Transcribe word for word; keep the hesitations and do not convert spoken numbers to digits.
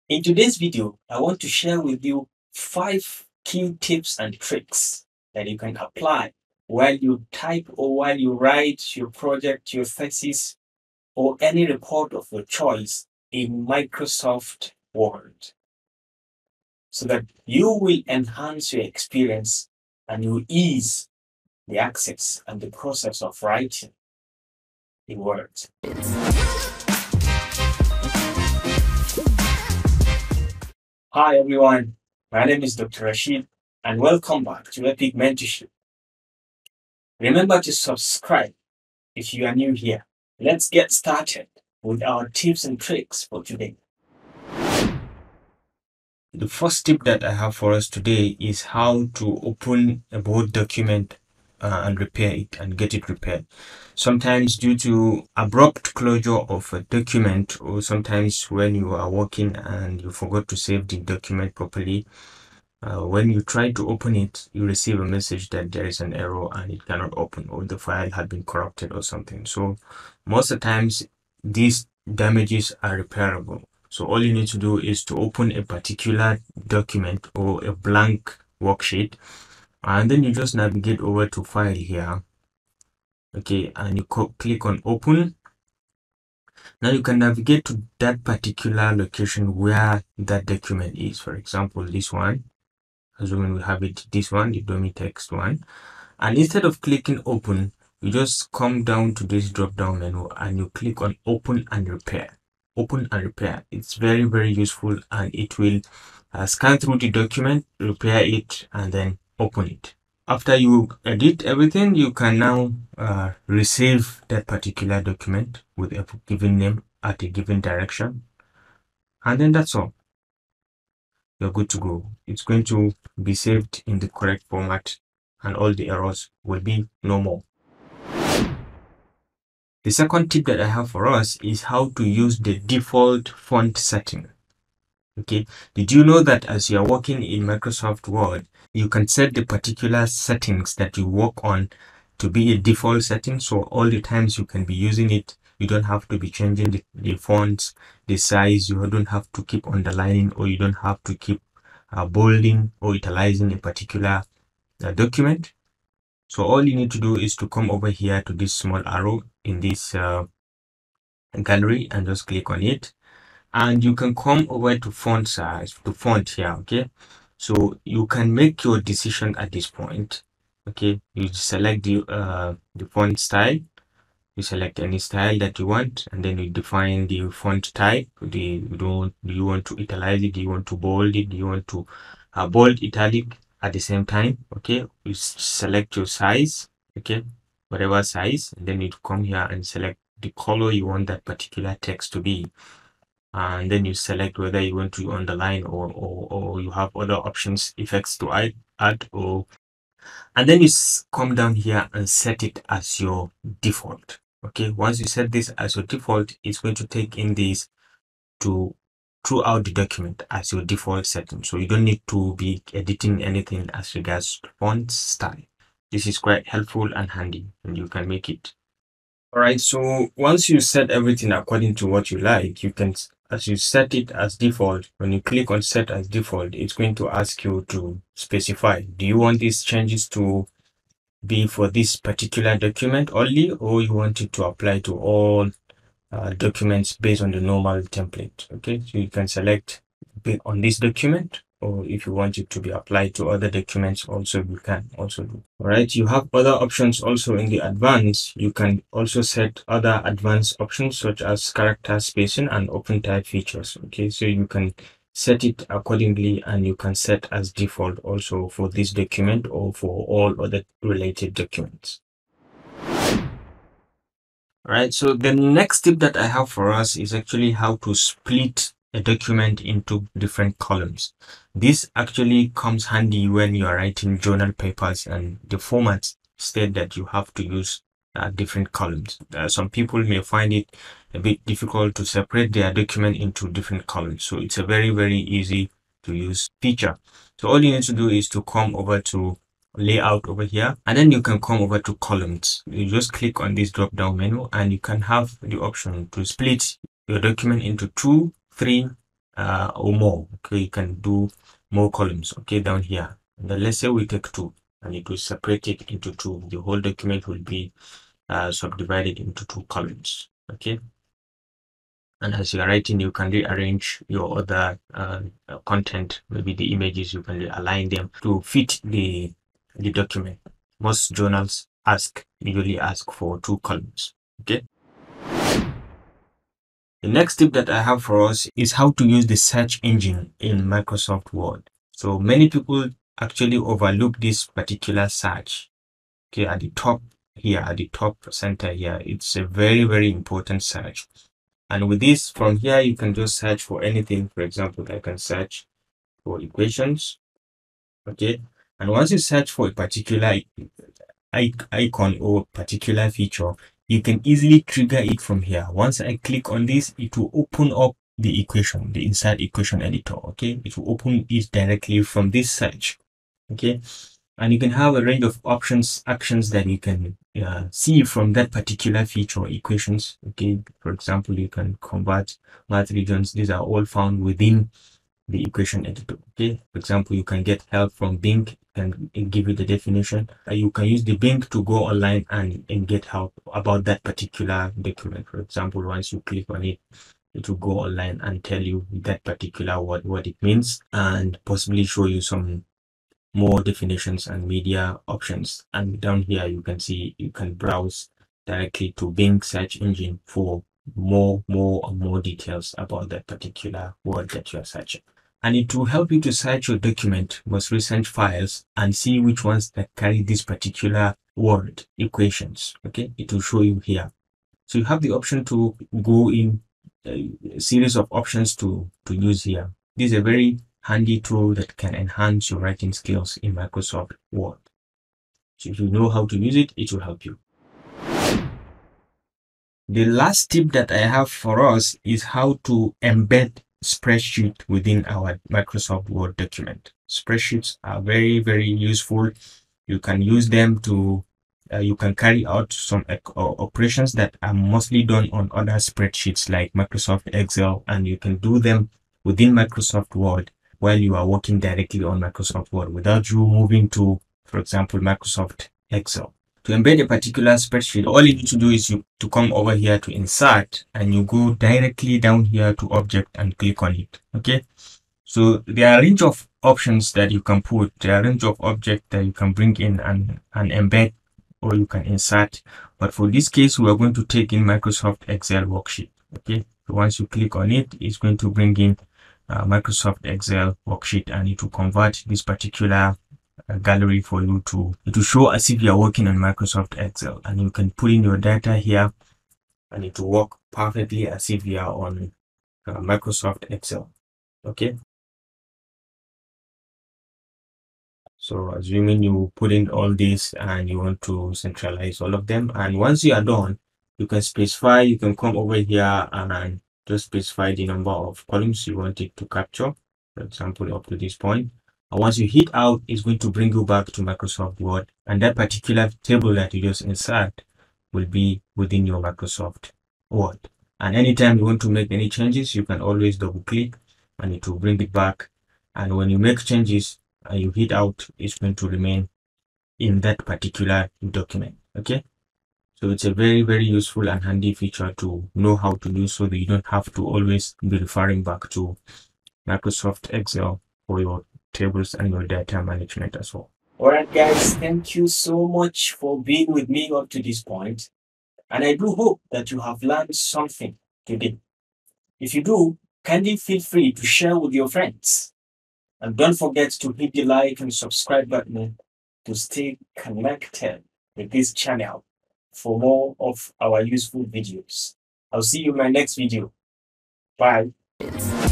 In today's video, I want to share with you five key tips and tricks that you can apply while you type or while you write your project, your thesis, or any report of your choice in Microsoft Word, so that you will enhance your experience and you ease the access and the process of writing in Word. Hi everyone, my name is Doctor Rashid and welcome back to Epic Mentorship. Remember to subscribe if you are new here. Let's get started with our tips and tricks for today. The first tip that I have for us today is how to open a Word document uh, and repair it and get it repaired. Sometimes due to abrupt closure of a document, or sometimes when you are working and you forgot to save the document properly, uh, when you try to open it, you receive a message that there is an error and it cannot open, or the file had been corrupted or something. So most of the times these damages are repairable. So all you need to do is to open a particular document or a blank worksheet, and then you just navigate over to file here. Okay, and you click on open. Now you can navigate to that particular location where that document is. For example, this one, assuming we have it, this one, the dummy text one. And instead of clicking open, you just come down to this drop down menu and you click on open and repair. Open and repair. It's very, very useful, and it will uh, scan through the document, repair it, and then open it. After you edit everything, you can now uh, receive that particular document with a given name at a given direction. And then that's all. You're good to go. It's going to be saved in the correct format and all the errors will be no more. The second tip that I have for us is how to use the default font setting. Okay, did you know that as you are working in Microsoft Word, you can set the particular settings that you work on to be a default setting? So all the times you can be using it, you don't have to be changing the, the fonts, the size, you don't have to keep underlining, or you don't have to keep uh, bolding or italicizing a particular uh, document. So all you need to do is to come over here to this small arrow in this uh, gallery and just click on it. And you can come over to font size, to font here, okay? So you can make your decision at this point, okay? You select the, uh, the font style. You select any style that you want, and then you define the font type. The, you don't, do you want to italize it? Do you want to bold it? Do you want to uh, bold, italic at the same time? Okay, you select your size, okay, whatever size, and then you come here and select the color you want that particular text to be, and then you select whether you want to underline or or, or you have other options, effects to add, add or and then you come down here and set it as your default. Okay, once you set this as your default, it's going to take in this to throughout the document as your default setting. So you don't need to be editing anything as regards font style. This is quite helpful and handy, and you can make it. All right, so once you set everything according to what you like, you can, as you set it as default, when you click on set as default, it's going to ask you to specify, do you want these changes to be for this particular document only, or you want it to apply to all uh, documents based on the normal template? Okay, so you can select on this document, or if you want it to be applied to other documents also, you can also do. All right, you have other options also in the advanced. You can also set other advanced options such as character spacing and open type features. Okay, so you can set it accordingly, and you can set as default also for this document or for all other related documents. All right, so the next tip that I have for us is actually how to split a document into different columns. This actually comes handy when you are writing journal papers and the formats state that you have to use uh, different columns. Uh, some people may find it a bit difficult to separate their document into different columns. So it's a very, very easy to use feature. So all you need to do is to come over to layout over here, and then you can come over to columns. You just click on this drop down menu and you can have the option to split your document into two, three, uh, or more. Okay, you can do more columns. Okay, down here. And then let's say we take two, and it will separate it into two. The whole document will be uh, subdivided into two columns. Okay. And as you're writing, you can rearrange your other uh, content, maybe the images, you can align them to fit the the document. Most journals ask usually ask for two columns. Okay. The next tip that I have for us is how to use the search engine in Microsoft Word. So many people actually overlook this particular search. Okay, at the top here, at the top center here, it's a very, very important search. And with this, from here, you can just search for anything. For example, I can search for equations. Okay. And once you search for a particular icon or particular feature, you can easily trigger it from here. Once I click on this, it will open up the equation, the inside equation editor. Okay. It will open it directly from this search. Okay. And you can have a range of options, actions that you can uh, see from that particular feature equations. Okay, for example, you can convert math regions. These are all found within the equation editor. Okay, for example, you can get help from Bing and give you the definition. Uh, you can use the Bing to go online and, and get help about that particular document. For example, once you click on it, it will go online and tell you that particular word, what it means, and possibly show you some more definitions and media options. And down here you can see you can browse directly to Bing search engine for more more and more details about that particular word that you are searching. And it will help you to search your document most recent files and see which ones that carry this particular word equations. Okay, it will show you here. So you have the option to go in a series of options to to use here. This is a very handy tool that can enhance your writing skills in Microsoft Word. So if you know how to use it, it will help you. The last tip that I have for us is how to embed spreadsheet within our Microsoft Word document. Spreadsheets are very, very useful. You can use them to Uh, you can carry out some operations that are mostly done on other spreadsheets like Microsoft Excel, and you can do them within Microsoft Word while you are working directly on Microsoft Word without you moving to, for example, Microsoft Excel. To embed a particular spreadsheet, all you need to do is you to come over here to insert, and you go directly down here to object and click on it. Okay. So there are a range of options that you can put. There are a range of objects that you can bring in and, and embed, or you can insert, but for this case we are going to take in Microsoft Excel worksheet. Okay, so once you click on it, it's going to bring in uh, Microsoft Excel worksheet, and it will convert this particular uh, gallery for you to it will show as if you are working on Microsoft Excel, and you can put in your data here and it will work perfectly as if you are on uh, Microsoft Excel. Okay, so assuming you put in all this and you want to centralize all of them, and once you are done, you can specify, you can come over here and just specify the number of columns you want it to capture, for example, up to this point. And once you hit out, it's going to bring you back to Microsoft Word, and that particular table that you just insert will be within your Microsoft Word. And anytime you want to make any changes, you can always double click and it will bring it back. And when you make changes and you hit out, it's going to remain in that particular document. Okay, so it's a very, very useful and handy feature to know how to do, so that you don't have to always be referring back to Microsoft Excel for your tables and your data management as well. All right, guys, thank you so much for being with me up to this point, and I do hope that you have learned something today. If you do, kindly feel free to share with your friends. And don't forget to hit the like and subscribe button to stay connected with this channel for more of our useful videos. I'll see you in my next video. Bye.